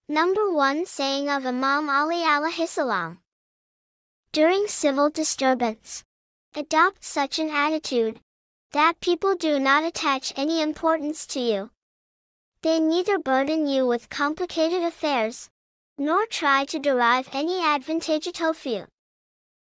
Number 1 Saying of Imam Ali alayhi salam. During civil disturbance, adopt such an attitude that people do not attach any importance to you. They neither burden you with complicated affairs, nor try to derive any advantage of you.